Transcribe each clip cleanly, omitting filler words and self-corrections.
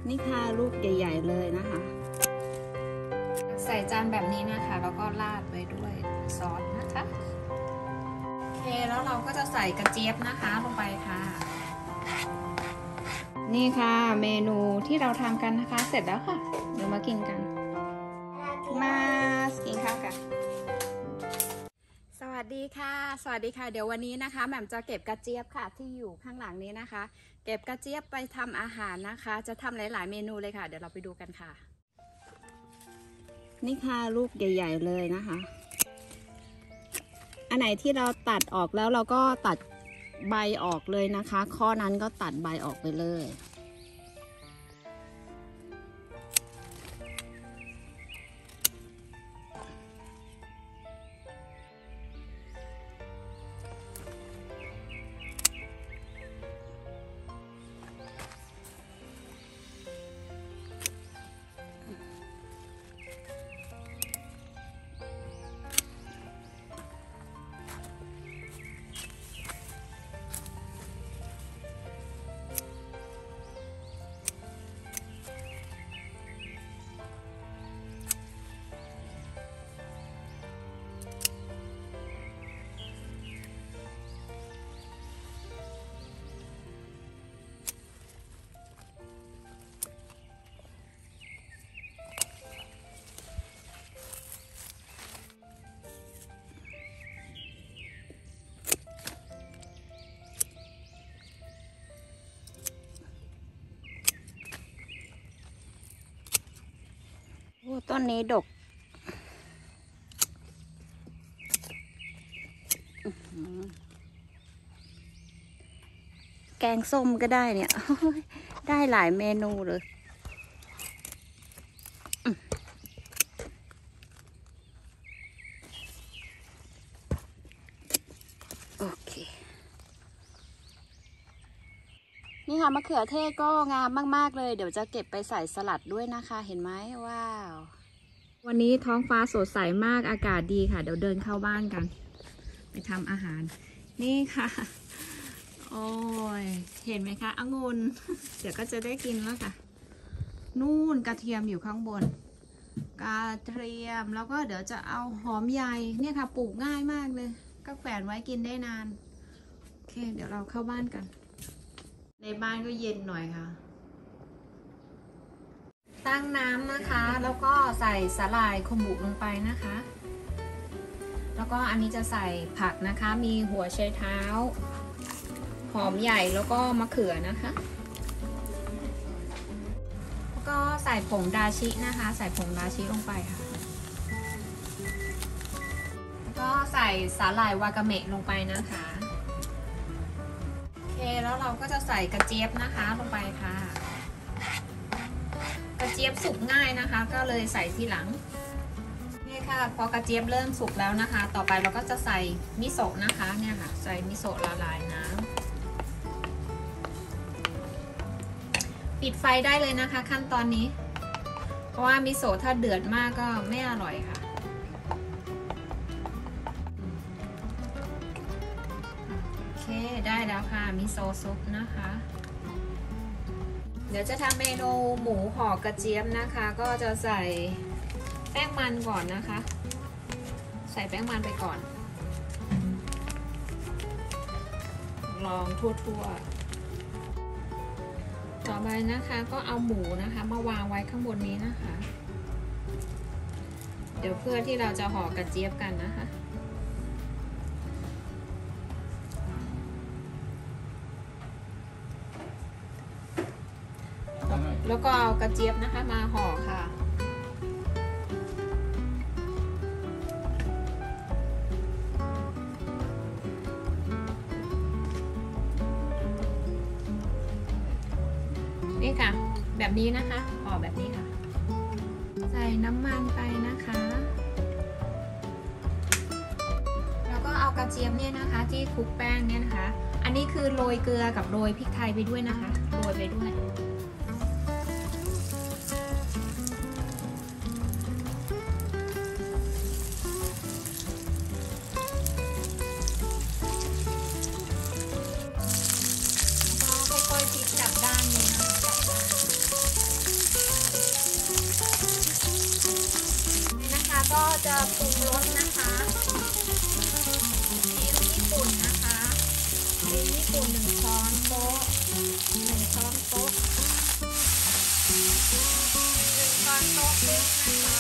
นี่ค่ะลูกใหญ่ๆเลยนะคะใส่จานแบบนี้นะคะแล้วก็ราดไปด้วยซอสนะคะโอเคแล้วเราก็จะใส่กระเจี๊ยบนะคะลงไปค่ะนี่ค่ะเมนูที่เราทำกันนะคะเสร็จแล้วค่ะเดี๋ยวมากินกันมากินข้าวกันสวัสดีค่ะสวัสดีค่ะเดี๋ยววันนี้นะคะแหม่มจะเก็บกระเจี๊ยบค่ะที่อยู่ข้างหลังนี้นะคะเก็บกระเจี๊ยบไปทำอาหารนะคะจะทำหลายๆเมนูเลยค่ะเดี๋ยวเราไปดูกันค่ะนี่ค่ะลูกใหญ่ๆเลยนะคะอันไหนที่เราตัดออกแล้วเราก็ตัดใบออกเลยนะคะข้อนั้นก็ตัดใบออกไปเลยต้นนี้ดกแกงส้มก็ได้เนี่ยได้หลายเมนูเลยโอเคนี่ค่ะมะเขือเทศก็งามมากๆเลยเดี๋ยวจะเก็บไปใส่สลัดด้วยนะคะเห็นไหมว้าววันนี้ท้องฟ้าสดใสมากอากาศดีค่ะเดี๋ยวเดินเข้าบ้านกันไปทำอาหารนี่ค่ะโอ้ยเห็นไหมคะองุ่นเดี๋ยวก็จะได้กินแล้วค่ะนู่นกระเทียมอยู่ข้างบนกระเทียมแล้วก็เดี๋ยวจะเอาหอมใหญ่เนี่ยค่ะปลูกง่ายมากเลยก็แขวนไว้กินได้นานโอเคเดี๋ยวเราเข้าบ้านกันในบ้านก็เย็นหน่อยค่ะตั้งน้ำนะคะแล้วก็ใส่สาหร่ายคอมบุลงไปนะคะแล้วก็อันนี้จะใส่ผักนะคะมีหัวไชเท้าหอมใหญ่แล้วก็มะเขือนะคะแล้วก็ใส่ผงดาชินะคะใส่ผงดาชิลงไปค่ะแล้วก็ใส่สาหร่ายวากาเมะลงไปนะคะโอเคแล้วเราก็จะใส่กระเจี๊ยบนะคะลงไปค่ะกระเจี๊ยบสุกง่ายนะคะก็เลยใส่ทีหลังนี่ค่ะพอกระเจี๊ยบเริ่มสุกแล้วนะคะต่อไปเราก็จะใส่มิโซะนะคะเนี่ยค่ะใส่มิโซะละลายน้ำปิดไฟได้เลยนะคะขั้นตอนนี้เพราะว่ามิโซะถ้าเดือดมากก็ไม่อร่อยค่ะโอเคได้แล้วค่ะมิโซะซุปนะคะเดี๋ยวจะทำเมนูหมูห่อกระเจี๊ยบนะคะก็จะใส่แป้งมันก่อนนะคะใส่แป้งมันไปก่อนลองทั่วๆต่อไปนะคะก็เอาหมูนะคะมาวางไว้ข้างบนนี้นะคะเดี๋ยวเพื่อที่เราจะห่อกระเจี๊ยบกันนะคะแล้วก็เอากระเจี๊ยบนะคะมาห่อค่ะนี่ค่ะแบบนี้นะคะห่อแบบนี้ค่ะใส่น้ำมันไปนะคะแล้วก็เอากระเจี๊ยบเนี่ยนะคะที่คลุกแป้งเนี่ยนะคะอันนี้คือโรยเกลือกับโรยพริกไทยไปด้วยนะคะโรยไปด้วย กจะปรุงรสนะคะซีอิ๊วญี่ปุ่นนะคะซีอิ๊วญี่ปุ่น1 ช้อนโต๊ะ1 ช้อนโต๊ะ1 ช้อนโต๊ะครึ่งนะคะ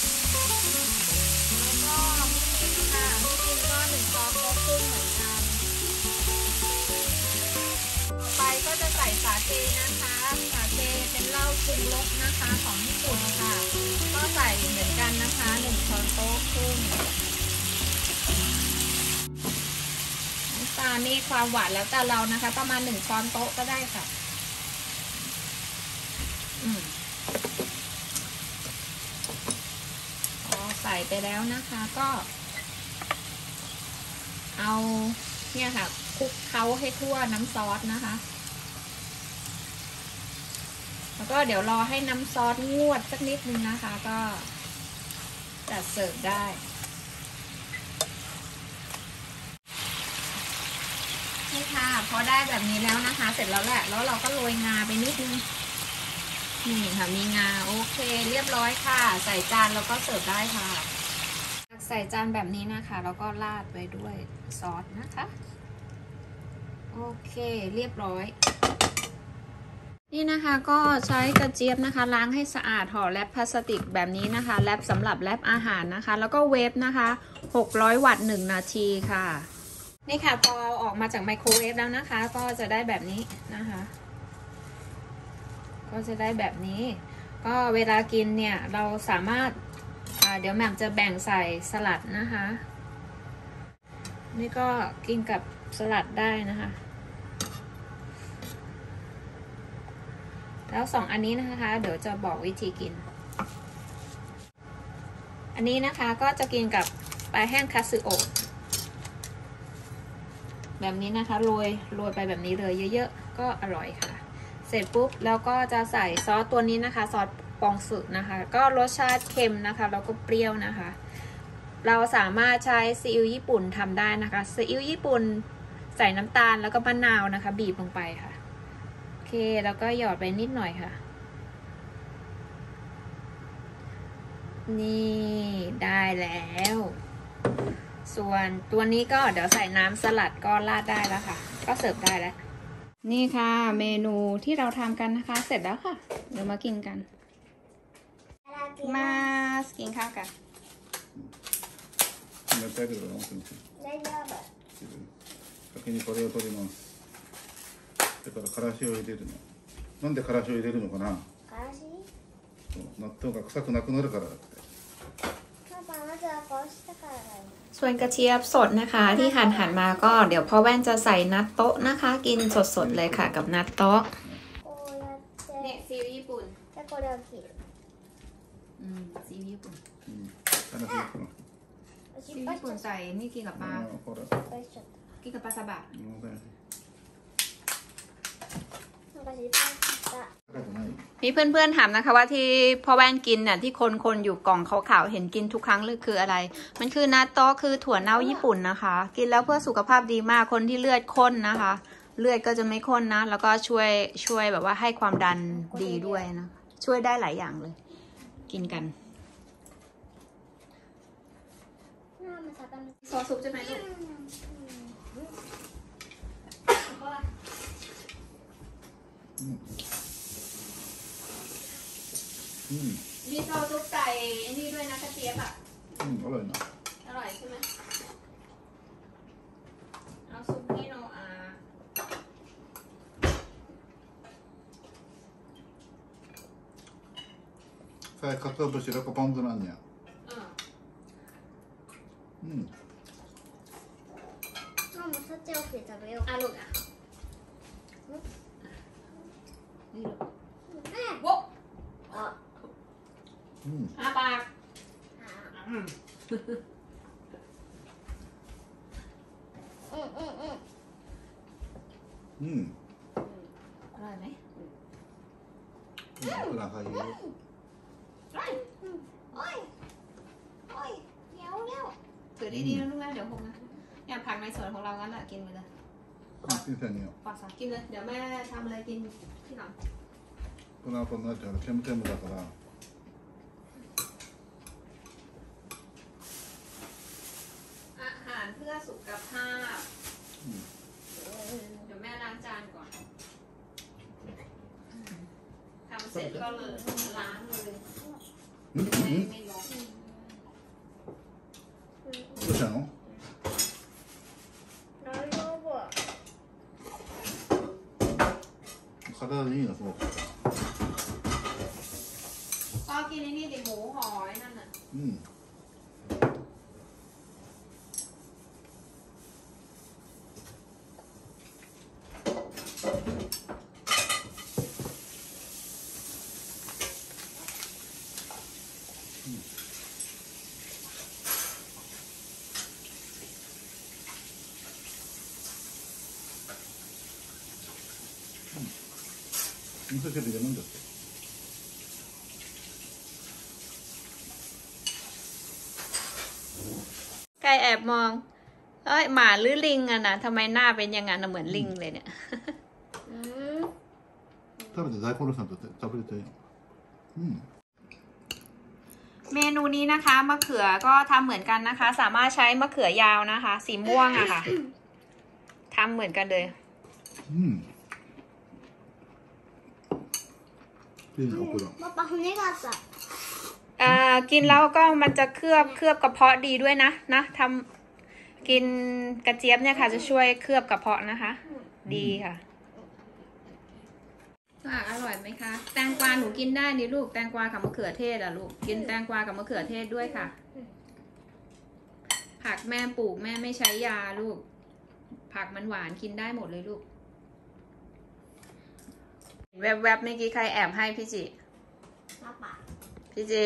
แล้วก็มิรินค่ะมิรินก็1 ช้อนโต๊ะครึ่งเหมือนกันต่อไปก็จะใส่สาเกนะคะสาเกเป็นเหล้าปรุงรสนะคะของญี่ปุ่นค่ะก็ใส่เหมือนกันนะคะ1 ช้อนโต๊ะครึ่งน้ำตาลนี่ความหวานแล้วแต่เรานะคะประมาณ1 ช้อนโต๊ะก็ได้ค่ะพอใส่ไปแล้วนะคะก็เอาเนี่ยค่ะคลุกเคล้าให้ทั่วน้ำซอสนะคะแล้วก็เดี๋ยวรอให้น้ำซอสงวดสักนิดนึงนะคะก็จัดเสิร์ฟได้นี่ค่ะพอได้แบบนี้แล้วนะคะเสร็จแล้วแหละแล้วเราก็โรยงาไปนิดนึงนี่ค่ะมีงาโอเคเรียบร้อยค่ะใส่จานแล้วก็เสิร์ฟได้ค่ะใส่จานแบบนี้นะคะแล้วก็ราดไปด้วยซอสนะคะโอเคเรียบร้อยนี่นะคะก็ใช้กระเจี๊ยบนะคะล้างให้สะอาดห่อแรปพลาสติกแบบนี้นะคะแรปสำหรับแรปอาหารนะคะแล้วก็เวฟนะคะ600 วัตต์1 นาทีค่ะนี่ค่ะพอออกมาจากไมโครเวฟแล้วนะคะก็จะได้แบบนี้นะคะก็จะได้แบบนี้ก็เวลากินเนี่ยเราสามารถเดี๋ยวแหม่มจะแบ่งใส่สลัดนะคะนี่ก็กินกับสลัดได้นะคะแล้ว2 อันนี้นะคะเดี๋ยวจะบอกวิธีกินอันนี้นะคะก็จะกินกับปลาแห้งคัตสึโอะแบบนี้นะคะโรยไปแบบนี้เลยเยอะๆก็อร่อยค่ะเสร็จปุ๊บแล้วก็จะใส่ซอสตัวนี้นะคะซอสปองสึนะคะก็รสชาติเค็มนะคะแล้วก็เปรี้ยวนะคะเราสามารถใช้ซีอิ๊วญี่ปุ่นทำได้นะคะซีอิ๊วญี่ปุ่นใส่น้ำตาลแล้วก็มะนาวนะคะบีบลงไปค่ะโอเคแล้วก็หยอดไปนิดหน่อยค่ะนี่ได้แล้วส่วนตัวนี้ก็เดี๋ยวใส่น้ำสลัดก็ราดได้แล้วค่ะก็เสิร์ฟได้แล้วนี่ค่ะเมนูที่เราทำกันนะคะเสร็จแล้วค่ะเดี๋ยวมากินกันมากินข้าวกัน大丈夫先にこれを取りますだからからしを入れるのなんでからしを入れるのかなからし納豆が臭くなくなるからだってパパまずはこうしたからだよส่วนกระเจี๊ยบสดนะคะที่หั่นมาก็เดี๋ยวพ่อแว่นจะใส่นัตโต๊ะนะคะกินสดๆเลยค่ะกับนัตโต๊ะこうやってเนี่ยซีอิ๊วญี่ปุ่นでこれを切るซีอิ๊วญี่ปุ่นからしをซีอิ๊วญี่ปุ่นใส่นี่กินกับปลาほら失敗しちゃっกินกับปลาซาบะたなんか失敗しちゃったมีเพื่อนๆถามนะคะว่าที่พ่อแว่นกินน่ะที่คนอยู่กล่องขาวๆเห็นกินทุกครั้งเลยคืออะไรมันคือนัตโตะคือถั่วเน่าญี่ปุ่นนะคะกินแล้วเพื่อสุขภาพดีมากคนที่เลือดข้นนะคะเลือดก็จะไม่ข้นนะแล้วก็ช่วยแบบว่าให้ความดันดีด้วยนะช่วยได้หลายอย่างเลยกินกันซอสซุปใช่ไหมลูกมีซอสซุปใส่นี่ด้วยนะกระเจี๊ยบอ่ะอร่อยนะอร่อยใช่ไหมเอาซุปนี่โนอาさあ、かつお節とかポン酢なんや。 ママ立ち起きて食べようあ、ลูกอ่ะนี่ลูกโว้อาปากอร่อยไหมราคาเยอะเดี๋ยวถือดีๆนะลูกนะเดี๋ยวหกนะเนี่ยผักในสวนของเรางั้นแหละกินไปเลยปอดสากินเลยเดี๋ยวแม่ทำอะไรกินที่หลังこの後になっちゃうからケムケムだからำเสร็จก็เลยล้างเลยうんうんไม่ลบどうしたの？ 大丈夫。 体にいいのすごく。 ก็กินไอ้นี่ดิหมูหอยนั่นน่ะうん。味噌汁で飲んじゃって。 ไก่แอบมองเอ้ยหมาหรือลิงอะนะทำไมหน้าเป็นอย่างนั้นน่ะเหมือนลิงเลยเนี่ยうん。 食べて大根おろしさんと食べれていいの？うん。 เมนูนี้นะคะมะเขือก็ทำเหมือนกันนะคะ สามารถใช้มะเขือยาวนะคะ สีม่วงอะค่ะทำเหมือนกันเลยうん。いいね、オクラ。 パパ骨があった。 กินแล้วก็มันจะเคลือบกระเพาะดีด้วยนะทำกินกระเจี๊ยบเนี่ยค่ะ จะช่วยเคลือบกระเพาะนะคะ ดีค่ะอร่อยไหมคะแตงกวาหนูกินได้นี่ลูกแตงกวากับมะเขือเทศอ่ะลูกกินแตงกวากับมะเขือเทศด้วยค่ะ ผักแม่ปลูกแม่ไม่ใช้ยาลูก ผักมันหวานกินได้หมดเลยลูกแวบๆเมื่อกี้ใครแอบให้พี่จิパパ。 พี่จิ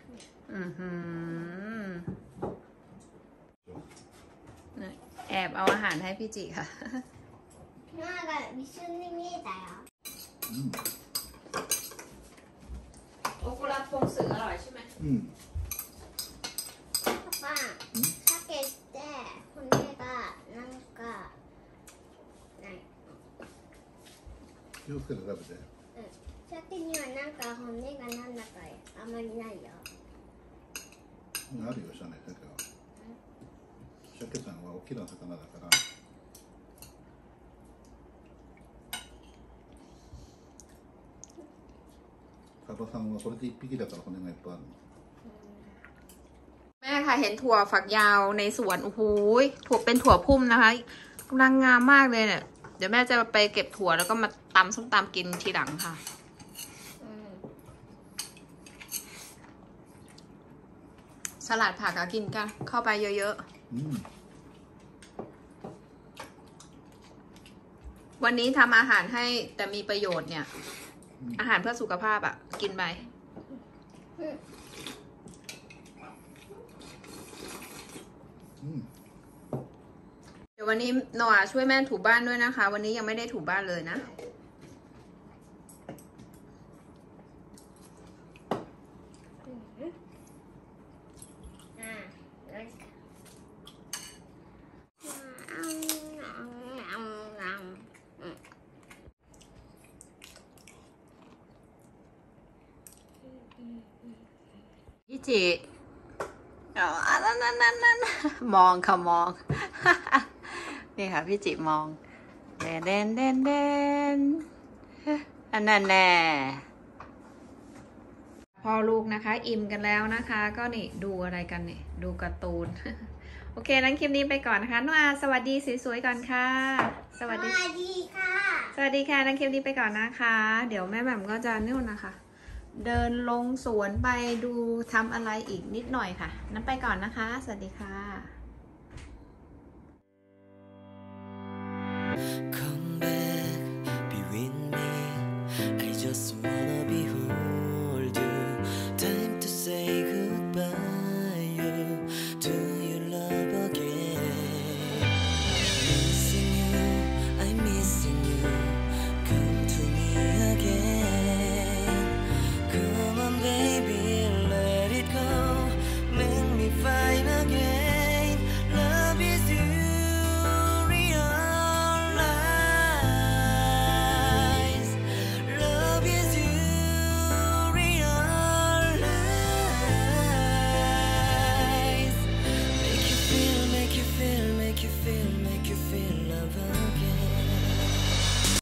แอบเอาอาหารให้พี่จิค่ะなんか一瞬で見えたよ。 うん。 โอกุระพงสืออร่อยใช่ไหมうん。 パパ、鮭って骨がなんかない。 気をつけて食べて。 鮭にはなんか骨がなんだかあんまりないよ。 あるよ、鮭は。鮭さんは大きな魚だから。カバさんはこれで一匹だから骨がいっぱいあるの。 แม่ค่ะเห็นถั่วฝักยาวในสวนโอ้โหถั่วเป็นถั่วพุ่มนะคะกำลังงามมากเลยเนี่ยเดี๋ยวแม่จะไปเก็บถั่วแล้วก็มาตำส้มตำกินทีหลังค่ะ สลัดผักก็กินกันเข้าไปเยอะうん。 ๆ วันนี้ทำอาหารให้แต่มีประโยชน์เนี่ย อาหารเพื่อสุขภาพอ่ะ กินไปうん。 เดี๋ยววันนี้โนอาช่วยแม่ถูบ้านด้วยนะคะ วันนี้ยังไม่ได้ถูบ้านเลยนะ พี่จิอ๋อนั่นมองค่ะมอง นี่ค่ะพี่จิมองเดนอันนั้นแน่พ่อลูกนะคะ อิ่มกันแล้วนะคะ ก็นี่ดูอะไรกันเนี่ยดูการ์ตูน โอเคนั้นคลิปนี้ไปก่อนนะคะน้องอาสวัสดีสวยๆก่อนค่ะ สวัสดีสวัสดีค่ะสวัสดีค่ะนั้นคลิปนี้ไปก่อนนะคะ เดี๋ยวแม่แหม่มก็จะนู่นนะคะ เดินลงสวนไปดูทำอะไรอีกนิดหน่อยค่ะ นั้นไปก่อนนะคะ สวัสดีค่ะ